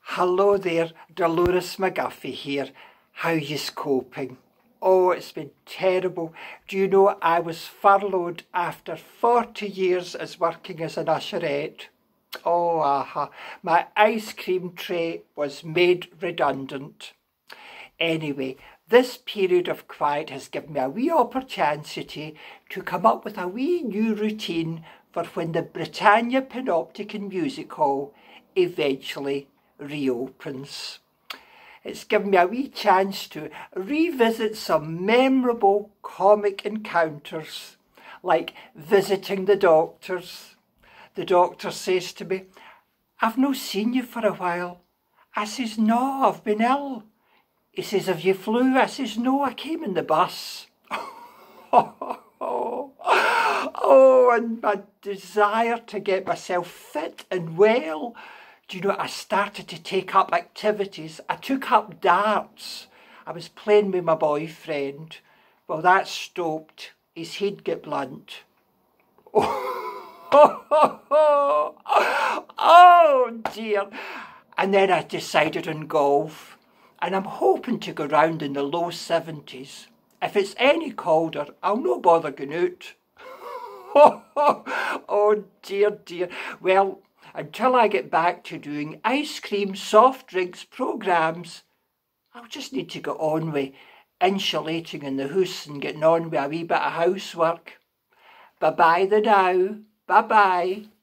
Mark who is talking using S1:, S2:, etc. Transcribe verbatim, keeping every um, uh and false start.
S1: Hello there, Dolores McGuffy here. How yous coping? Oh, it's been terrible. Do you know I was furloughed after forty years as working as an usherette? Oh, aha. My ice cream tray was made redundant. Anyway, this period of quiet has given me a wee opportunity to come up with a wee new routine for when the Britannia Panopticon Music Hall eventually reopens. It's given me a wee chance to revisit some memorable comic encounters, like visiting the doctors. The doctor says to me, "I've no seen you for a while." I says, "No, I've been ill." He says, "Have you flu?" I says, "No, I came in the bus." Oh, and my desire to get myself fit and well. Do you know, I started to take up activities. I took up darts. I was playing with my boyfriend. Well, that stopped. His head got blunt. Oh dear. And then I decided on golf. And I'm hoping to go round in the low seventies. If it's any colder, I'll no bother going out. Oh dear, dear. Well, until I get back to doing ice cream, soft drinks programmes, I'll just need to get on with insulating in the house and getting on with a wee bit of housework. Bye-bye the now. Bye-bye.